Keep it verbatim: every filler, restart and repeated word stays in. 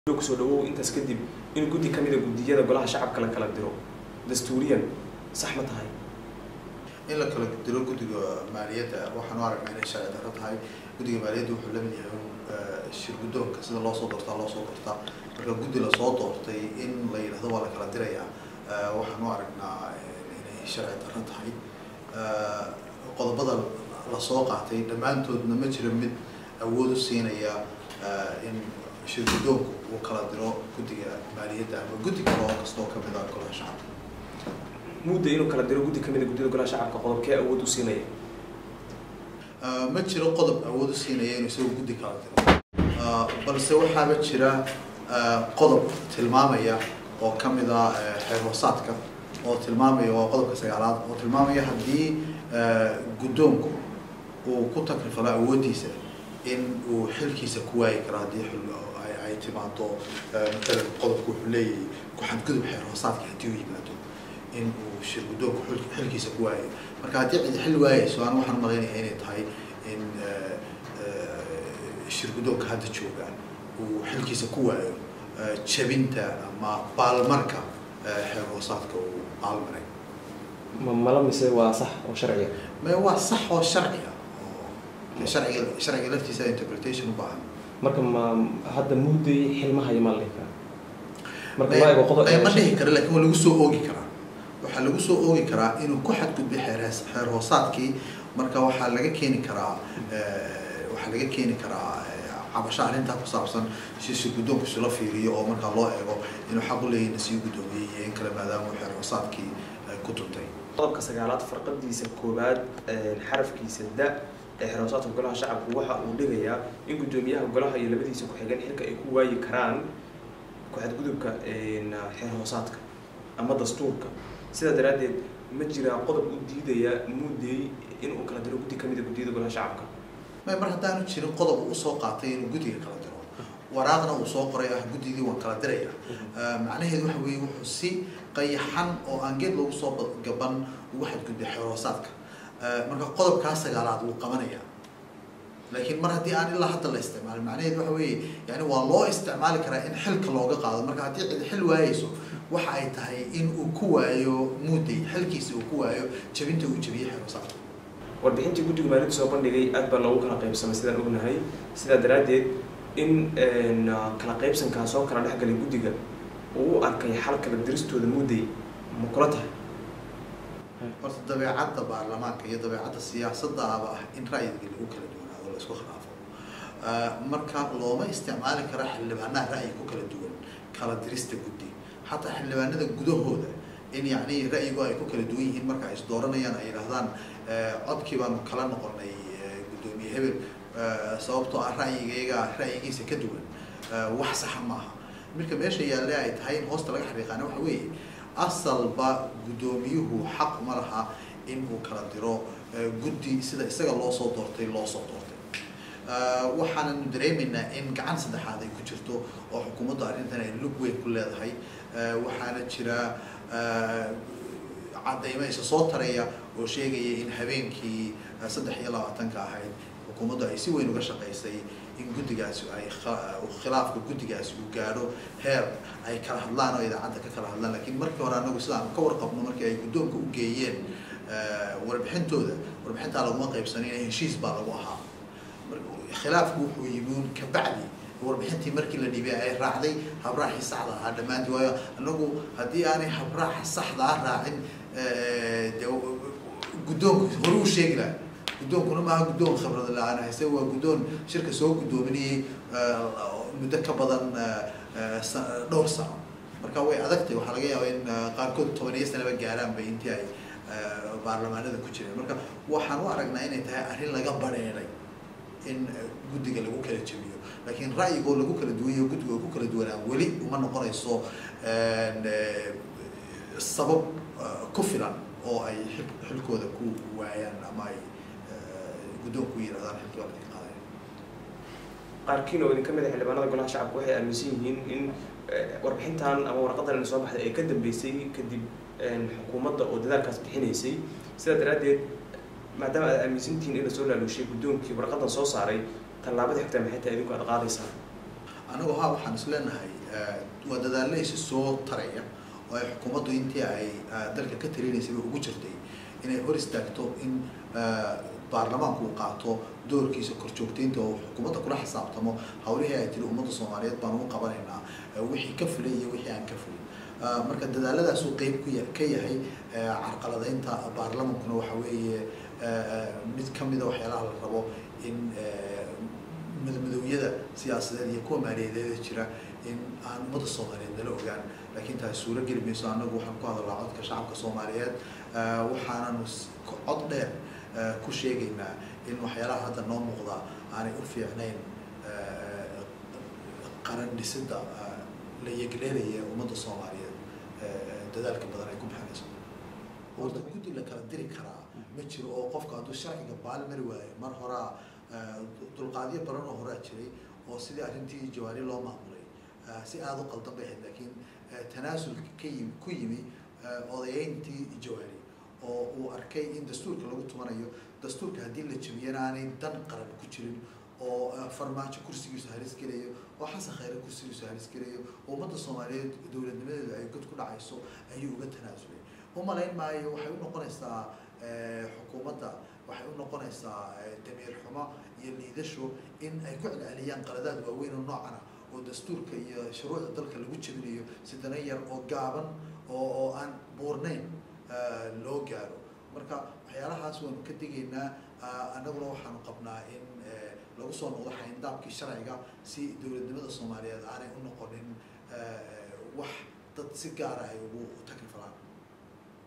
soo dhawow intaas kadib in guddi kamid ah guddiyada golaha shacabka la kala diro dastuuriyan sax ma tahay in la kala diro guddiga maaliyadda waxaan u aragnaa inay sharci darro tahay guddiga maaliyadda wuxuu la mid yahay shir guddoonka sida loo soo doortaa loo soo doortaa marka guddi la soo doortay in la yidhaahdo waa la kala dirayaa waxaan u aragnaa inay sharci darro tahay qodobada la soo qaatay dhammaantoodna ma jiro mid awood u siinaya in shir guddoonku uu kala diro guddiga maaliyadda ama guddi kale oo kastoo ka mid ah golaha shacabka muddo inuu kala diro guddi kamid ah guddida golaha shacabka qodobkee awood u siinaya ma jiro qodob awood u siinaya inuu isagoo guddi kala diro balse waxaaba jira qodob tilmaamaya oo ka mid ah xeer hoosaadka oo tilmaamaya waa qodobka sagaalaad oo tilmaamaya haddii guddoonku uu ku takrifalo awooddiisa in uu xilkiisa ku waayi karo haddii ay timaado matalan qodobku wuxuu leeyahay ku-xadgudub xeer hoosaadka haddii uu yimaado in uu shir guddoonku xilkiisa ku waayo marka haddii cid xil waayayso aan waxaan malaynaya inay tahay in shir guddoonka hadda jooga uu xilkiisa ku waayo jabinta ama baalmarka xeer hoosaadka uu baalmaray ma mala mise waa sax oo sharciya ma waa sax oo sharciya sharciga sharciga laftiisa interpretation u baahan marka ma hadda mudday xilmaha ma la dhigaa marka ma eego qodob ma dhihi karo laakiin waa lagu soo oogi karaa waxaa lagu soo oogi karaa inuu ku xadgudbay xeer xeer hoosaadkii marka waxaa laga keeni karaa waxaa laga keeni karaa cabasho arrintaa ku saabsan si si guddoonku isula fiiriyo oo markaa loo eego inuu xaq u leeyahay sii guddoomiyey iyo in kale maadaama uu xeer hoosaadkii ku tuntay qodobka sagaalaad farqadiisa koowaad xarafkiisa da ee xeer hoosaadka golaha shacabku waxa uu dhigayaa in guddoomiyaha golaha iyo labadiisa ku-xigeen xilka ay ku waayi karaan ku-xadgudubka xeer hoosaadka ama dastuurka sidaa daraaddeed ma jiraa qodob u diidaya mudday in uu kala diro guddi kamid ah guddiyada golaha shacabka may mar haddaanu jirin qodob uu soo qaatay inuu guddiga kala diro waraaqna uu soo qoray ah guddigii waan kala diraya macnaheedu waxa weeye wuxuu si qayaxan oo aan geed loogu soo gaban ugu xadgudbay xeer hoosaadka marka qodobkaa sagaalaad wuu qabanaya laakiin mar haddii aan ilaa hadda la isticmaalin macnaheedu waxa weeye yani waa loo isticmaali karaa in xilka looga qaado marka haddii cid xil waayeyso waxa ay tahay in uu ku waayo mudday xilkiisa uu ku waayo jabinta uu jabiyey xeer hoosaadka warbixintii guddiga maaliyadda soo bandhigay aad baa loogu kala qaybsamay sidaan ognahay sidaa daraaddeed in kala qaybsankaa soo kala dhex galay guddiga uu u arkay xal kala diristooda mudday ma kula tahay horta dabeecadda baarlamaanka iyo dabeecadda siyaasaddaaba ah in ra'yiga lagu kala duwanaado la isku khilaafo marka looma isticmaali karo xildhibaanaha ra'yi ku kala duwan kala dirista guddi xataa xildhibaanada gudahooda in yacni ra'yigu ay ku kala duwan yihiin marka ay is dooranayaan ay yidhaahdaan codkii baanu kala noqonay guddoomiye hebel sababtoo ah ra'yigayga ra'yigiisa ka duwan wax saxa maaha marka meesha yaalle ay tahay in hoosta laga xaqiiqaana waxa weeye asalba guddoomiyuhu xaq ma laha in uu kala diro guddi sida isaga loo soo doortay loo soo doortay waxaananu dareemaynaa in gacan saddexaad ay ku jirto oo xukuumadda arrintan ay lug weyn ku leedahay waxaana jira caddaymo isa soo taraya oo sheegaya in habeenkii saddex iyo labaatanka ahayd xukuumaddu ay si weyn uga shaqaysay in guddigaasi ay khilaafka guddigaasi uu gaadho heer ay kala hadlaan oo idaacadda ka kala hadlaan laakiin markii hore anagu sidaan ka warqabno markii ay guddoonka u geeyeen warbixintooda warbixintaa laguma qaybsanin heshiis baa lagu ahaa khilaafku wuxuu yimi kabacdi warbixintii markii la dhibay ay raacday habraaxii saxda ahaa dhammaantii waayo anagu haddii aanay habraaxa saxda ah raacin de guddoonku hore u sheegi laha guddoonkuna maaha guddoon khibrad la-aan hayse waa guddoon shirka soo guddoominayay muddo ka badan dhowr sano marka way adagtay waxaa laga yaaba in qaarkood tobaniyo sanaba gaaraanba intii ay baarlamaanada ku jireen marka waxaan u aragnaa inay tahay arrin laga bareeray in guddiga lagu kala jabiyo laakiin ra'yigoo lagu kala duwanyayo guddiga ku kala duwanaa weli uma noqonayso sabab ku filan oo ay xilkooda ku waayaan ama ay guddoonku yidhahdaan xilkii waa laga qaadaya qaarkiin oo idin ka mid ah xildhibaanada golaha shacabka waxay aaminsan yihiin in warbixintan ama warqadan soo baxday ay ka dambeysay kadib xukuumadda oo dadaalkaas bixinaysay sidaa daraaddeed maadaama aad aaminsantihiin in la soo laaluushay guddoonkii warqadan soo saaray tallaabada xigta maxay tahay idinku aad qaadaysaan anagu haa waxaan isleenahay waa dadaalaysi soo taraya oo ay xukuumaddu intii ay dalka ka talinaysay ugu jirtay inay hor istaagto in baarlamaanku uu qaato doorkiisa korjoogteynta oo xukuumadda kula xisaabtamo hawlihii ay tiri ummadda Soomaaliyeed baan ugu qabanaynaa wixii ka fulay iyo wixii aan ka fulin marka dadaaladaas uu qayb ka yahay carqaladaynta baarlamaankuna waxa weeye mid ka mid ah waxyaalaha la rabo in madmadowiyada siyaasadeed iyo kuwa maaliyadeed jira in aan ummadda Soomaaliyeed la ogaan laakiin taas suura geli mayso anagu waxaan ku hadalnaa codka shacabka Soomaaliyeed waxaananu cod dheer ku sheegaynaa in waxyaalaha hadda noo muuqda aanay u fiicnayn qaran dhisida la yegleelaya ummadda Soomaaliyeed dadaalka badan ay ku bixinayso wada guddi la kala diri karaa ma jiro oo qofka hadduu sharciga baalmari waayo mar horaa dulqaadyo badan oo horaa jiray oo sidii arrintii jawaari loo maamulay si aad u qaldan bay ahayd laakiin tanaasul ka yimi ku yimi odayeyntii jawaari oo uu arkay in dastuurka lagu tumanayo dastuurka haddii la jabiyana aanay dan qaran ku jirin oo farmaajo kursigiisu halis gelayo oo xasan khayre kursigiisu halis gelayo oo ummadda Soomaaliyeed dowladnimadeedu ay god ku dhacayso ayuu uga tanaasulay umalayn maayo waxay u noqonaysaa xukuumadda waxay u noqonaysaa damiir xumo iyo liidasho in ay ku celceliyaan qaladaad waaweyn oo noocan ah oo dastuurka iyo shuruucda dalka lagu jabinayo si dana yar oo gaaban oo oo aan buurnayn loo gaaro marka waxyaalahaas waanu ka digaynaa annaguna waxaanu qabnaa in lagu soo noqdo xayndaabkii sharciga si dowladnimada Soomaaliyeed aanay u noqonin wax dad si gaar ah ay ugu takrifalaan